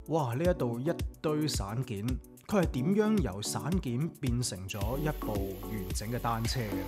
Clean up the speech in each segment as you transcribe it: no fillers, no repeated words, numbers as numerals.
哇！呢一度一堆散件，佢係點樣由散件變成咗一部完整嘅單車嘅呢？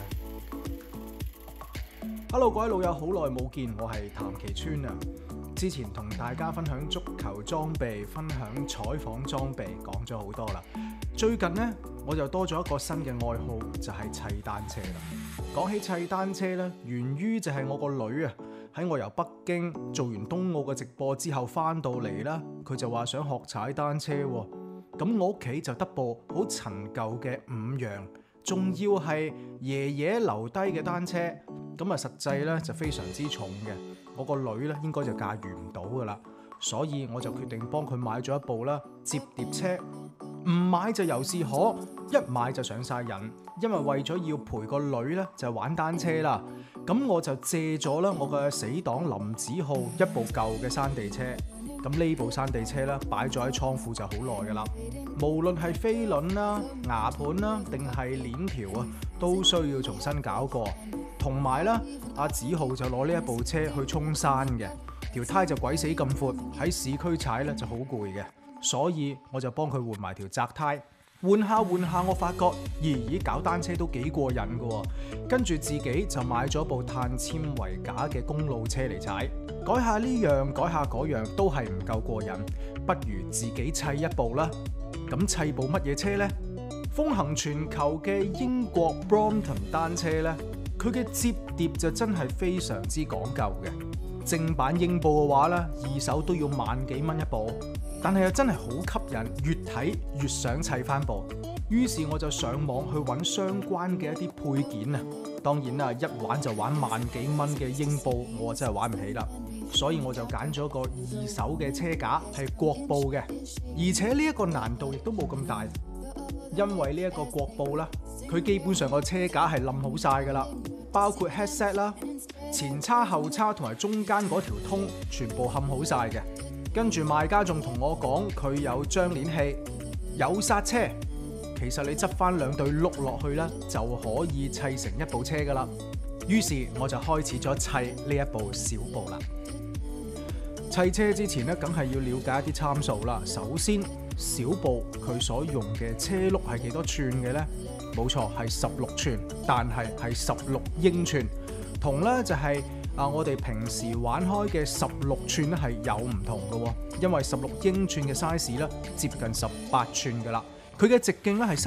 Hello， 各位老友，好耐冇見，我係譚其川啊。之前同大家分享足球裝備，分享採訪裝備，講咗好多啦。最近呢，我就多咗一個新嘅愛好，就係砌單車啦。講起砌單車呢，源於就係我個女啊，喺我由北京做完冬奧嘅直播之後翻到嚟啦，佢就話想學踩單車喎。咁我屋企就得部好陳舊嘅五羊，仲要係爺爺留低嘅單車，咁啊實際咧就非常之重嘅，我個女咧應該就駕馭唔到噶啦，所以我就決定幫佢買咗一部啦摺疊車，唔買就由是可，一買就上晒癮，因為為咗要陪個女咧就玩單車啦，咁我就借咗啦我嘅死黨林子浩一部舊嘅山地車。咁呢部山地車咧擺咗喺倉庫就好耐噶啦，無論係飛輪啦、牙盤啦，定係鏈條啊，都需要重新搞過。同埋咧，阿子浩就攞呢一部車去衝山嘅，條胎就鬼死咁闊，喺市區踩咧就好攰嘅，所以我就幫佢換埋條窄胎。換下，我發覺咦搞單車都幾過癮噶喎，跟住自己就買咗部碳纖維架嘅公路車嚟踩，改下呢樣改下嗰樣都係唔夠過癮，不如自己砌一部啦。咁砌部乜嘢車呢？風行全球嘅英國 Brompton 單車呢，佢嘅摺疊就真係非常之講究嘅。正版英布嘅話咧，二手都要萬幾蚊一部，但係又真係好吸引，越睇越想砌翻部。於是我就上網去揾相關嘅一啲配件啊。當然啦，一玩就玩萬幾蚊嘅英布，我真係玩唔起啦。所以我就揀咗個二手嘅車架，係國布嘅，而且呢一個難度亦都冇咁大，因為呢一個國布啦，佢基本上個車架係冧好晒噶啦，包括 headset 啦、前叉後叉同埋中間嗰條通全部冚好晒嘅。跟住賣家仲同我講佢有張鏈器、有剎車，其實你執翻兩對轆落去咧就可以砌成一部車噶啦。於是我就開始咗砌呢一部小步啦。砌車之前咧，梗係要了解一啲參數啦。首先，小步佢所用嘅車轆係幾多寸嘅呢？冇錯，係16寸，但係16英寸，同咧就係我哋平時玩開嘅16寸咧係有唔同嘅喎，因為16英寸嘅 size 咧接近18寸噶啦。佢嘅直徑咧係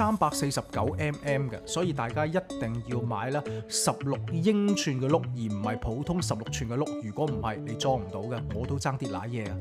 349mm 嘅，所以大家一定要買啦16英寸嘅轆，而唔係普通16寸嘅轆。如果唔係，你裝唔到嘅，我都爭啲瀨嘢啊！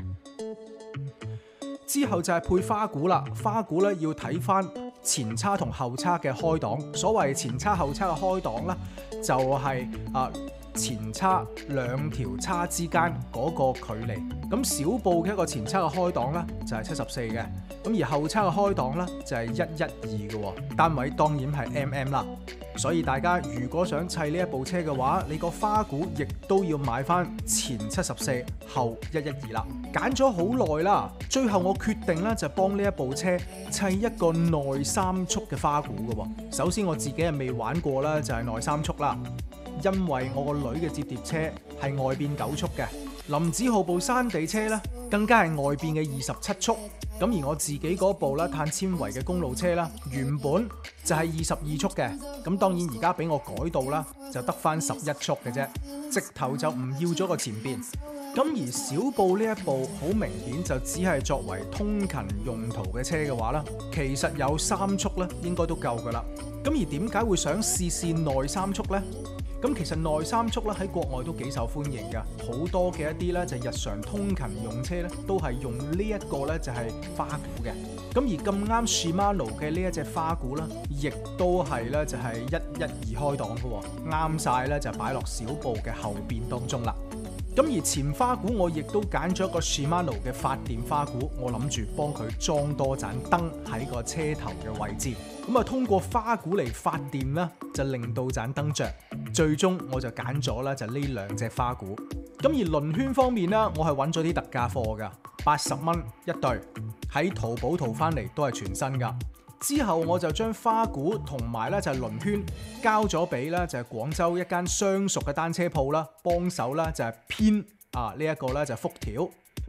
之後就係配花鼓啦，花鼓咧要睇翻前叉同後叉嘅開檔。所謂前叉後叉嘅開檔咧，就係前叉兩條叉之間嗰個距離。咁小步嘅一個前叉嘅開檔咧就係74嘅，咁而後叉嘅開檔咧就係112嘅，單位當然係 mm 啦。所以大家如果想砌呢一部車嘅話，你個花鼓亦都要買翻前74後112啦。揀咗好耐啦，最後我決定咧就幫呢一部車砌一個內三速嘅花鼓嘅。首先我自己係未玩過啦，就係內三速啦，因為我個女嘅摺疊車係外邊9速嘅，林子浩部山地車咧更加係外邊嘅27速。咁而我自己嗰部咧碳纖維嘅公路車啦，原本就係22速嘅，咁當然而家俾我改到啦，就得翻11速嘅啫，直頭就唔要咗個前邊。咁而小步呢一部好明顯就只係作為通勤用途嘅車嘅話咧，其實有3速咧應該都夠噶啦。咁而點解會想試試內3速呢？咁其實內三速咧喺國外都幾受歡迎嘅，好多嘅一啲咧就日常通勤用車咧都係用呢一個咧就係花鼓嘅。咁而咁啱 Shimano 嘅呢一隻花鼓咧，亦都係咧就係112開檔嘅，啱晒咧就擺落小步嘅後邊當中啦。咁而前花鼓我亦都揀咗一個 Shimano 嘅發電花鼓，我諗住幫佢裝多盞燈喺個車頭嘅位置，咁啊通過花鼓嚟發電啦，就令到盞燈着。最終我就揀咗啦，就呢兩隻花鼓。咁而輪圈方面啦，我係揾咗啲特價貨噶，80蚊一對，喺淘寶淘翻嚟都係全新噶。之後我就將花鼓同埋咧就係輪圈交咗俾咧就係廣州一間相熟嘅單車鋪啦，幫手啦就係編呢一個咧就係輻條。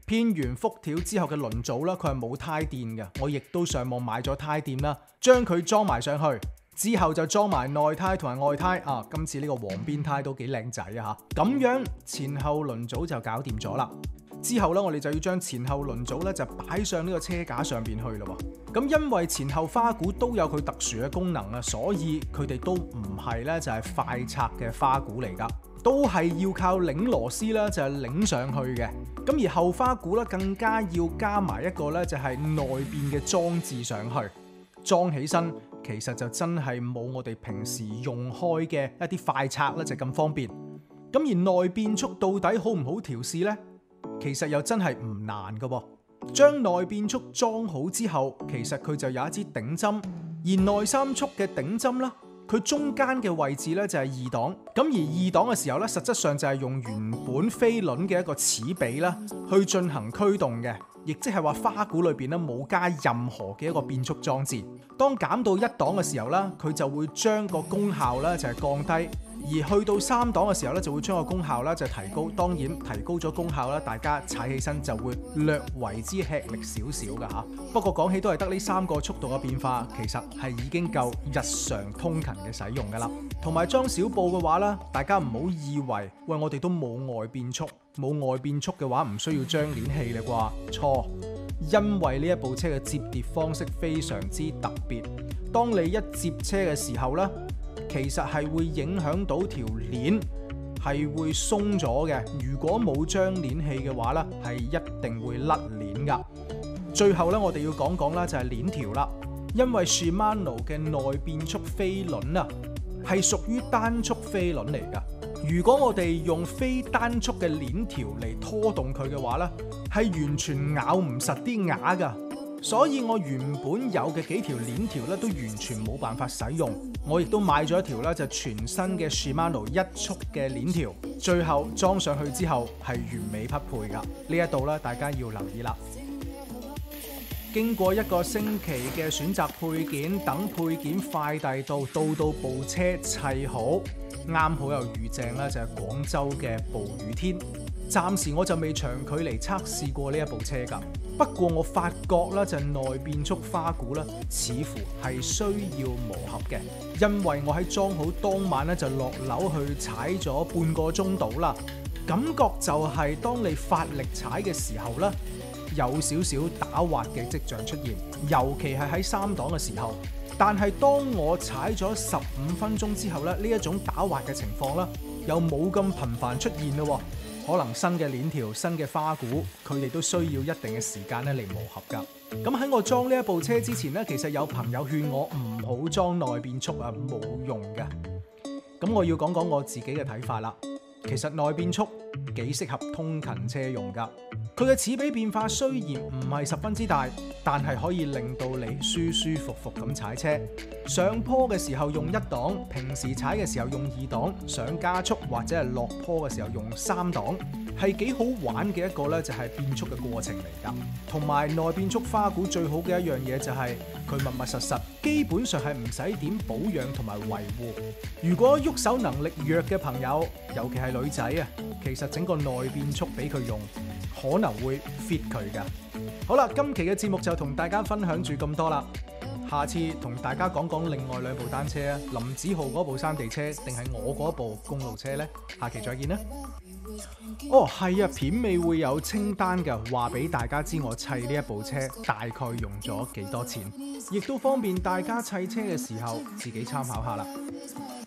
編完輻條之後嘅輪組啦，佢係冇呔墊嘅，我亦都上網買咗呔墊啦，將佢裝埋上去，之後就裝埋內呔同埋外呔啊。今次呢個黃邊呔都幾靚仔啊嚇，咁樣前後輪組就搞掂咗啦。之後咧，我哋就要將前後輪組咧就擺上呢個車架上邊去咯。咁因為前後花鼓都有佢特殊嘅功能啊，所以佢哋都唔係咧就係快拆嘅花鼓嚟噶，都係要靠擰螺絲啦，就係擰上去嘅。咁而後花鼓咧更加要加埋一個咧就係內變嘅裝置上去，裝起身其實就真係冇我哋平時用開嘅一啲快拆咧就咁方便。咁而內變速到底好唔好調試呢？其實又真係唔難噶噃，將內變速裝好之後，其實佢就有一支頂針，而內三速嘅頂針啦，佢中間嘅位置咧就係二檔，咁而二檔嘅時候咧，實質上就係用原本飛輪嘅一個齒比啦，去進行驅動嘅，亦即係話花鼓裏邊咧冇加任何嘅一個變速裝置。當減到一檔嘅時候咧，佢就會將個功效咧就係降低。而去到三檔嘅時候咧，就會將個功效咧就提高。當然提高咗功效咧，大家踩起身就會略為之吃力少少㗎嚇。不過講起都係得呢3個速度嘅變化，其實係已經夠日常通勤嘅使用㗎啦。同埋裝小布嘅話咧，大家唔好以為喂我哋都冇外變速，冇外變速嘅話唔需要張鏈器啦啩？錯，因為呢一部車嘅摺疊方式非常之特別。當你一摺車嘅時候咧，其實係會影響到條鏈係會鬆咗嘅。如果冇張鏈器嘅話咧，係一定會甩鏈噶。最後咧，我哋要講講啦，就係鏈條啦。因為 Shimano 嘅內變速飛輪啊，係屬於單速飛輪嚟噶。如果我哋用非單速嘅鏈條嚟拖動佢嘅話咧，係完全咬唔實啲牙噶。所以我原本有嘅幾條鏈條咧，都完全冇辦法使用。我亦都買咗一條咧，就全新嘅 Shimano 1速嘅鏈條，最後裝上去之後係完美匹配噶。呢一度咧，大家要留意啦。經過1個星期嘅選擇配件，等配件快遞到部車砌好，啱好又遇正啦，就係廣州嘅暴雨天。暫時我就未長距離測試過呢一部車㗎。不過我發覺啦，就係內變速花鼓啦，似乎係需要磨合嘅，因為我喺裝好當晚咧就落樓去踩咗半個鐘度啦，感覺就係當你發力踩嘅時候咧，有少少打滑嘅跡象出現，尤其係喺3檔嘅時候。但係當我踩咗15分鐘之後咧，呢一種打滑嘅情況咧，又冇咁頻繁出現咯。可能新嘅鏈條、新嘅花鼓，佢哋都需要一定嘅時間咧嚟磨合㗎。咁喺我裝呢一部車之前咧，其實有朋友勸我唔好裝內變速啊，冇用嘅。咁我要講講我自己嘅睇法啦。其實內變速幾適合通勤車用㗎。佢嘅齒比變化雖然唔係十分之大，但係可以令到你舒舒服服咁踩車。上坡嘅時候用1檔，平時踩嘅時候用2檔，上加速或者係落坡嘅時候用3檔，係幾好玩嘅一個咧，就係變速嘅過程嚟㗎。同埋內變速花鼓最好嘅一樣嘢就係佢密密實實，基本上係唔使點保養同埋維護。如果喐手能力弱嘅朋友，尤其係女仔啊，其實整個內變速俾佢用，可能會 fit 佢㗎。好啦，今期嘅節目就同大家分享住咁多啦。下次同大家講講另外2部單車啊，林子豪嗰部山地車定係我嗰部公路車呢？下期再見啦！哦，係啊，片尾會有清單嘅，話俾大家知我砌呢一部車大概用咗幾多錢，亦都方便大家砌車嘅時候自己參考下啦。